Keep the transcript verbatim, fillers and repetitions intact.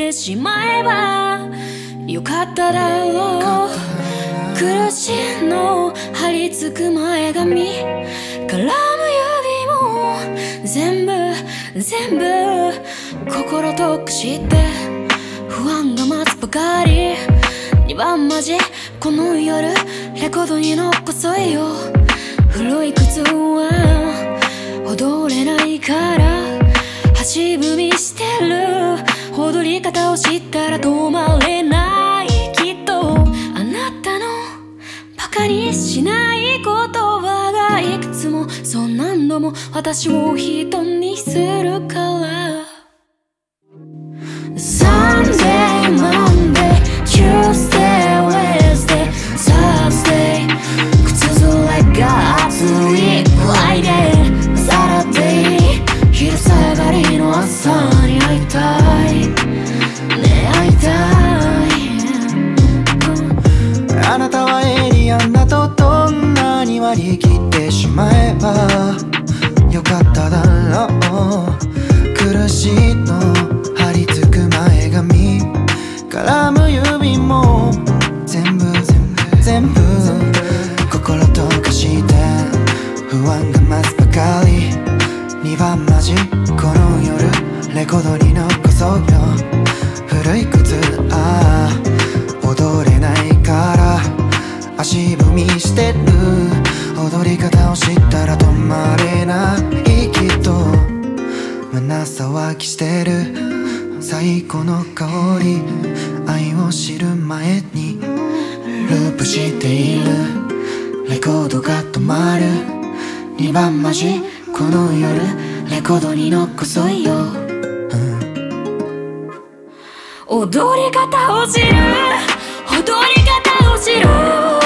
てしまえばよかっただろう。苦しいの張り付く前髪絡む指も全部全部心とくして不安が待つばかり。にばんまじこの夜レコードに残そうよ。古い靴は踊れないから足踏みしてる。踊り方を知ったら止まれない。きっとあなたのバカにしない言葉がいくつもそう何度も私を人にするから。 Sunday, Monday, Tuesday, Wednesday, Thursday 靴ずれが熱い Friday, Saturday 昼下がりの朝に会いたいね、会いたい。 あなたはエイリアンだとどんなに割り切ってしまえばよかっただろう。苦しいの張り付く前髪絡む指も全部全部心とかして不安が増すばかり。にばんまじこの夜レコードに残そうよ。古い靴ああ踊れないから足踏みしてる。踊り方を知ったら止まれない。きっと胸騒ぎしてる最高の香り。愛を知る前にループしている。レコードが止まる。にばんまじこの夜レコードに残そうよ、うん、 踊り方を知る踊り方を知る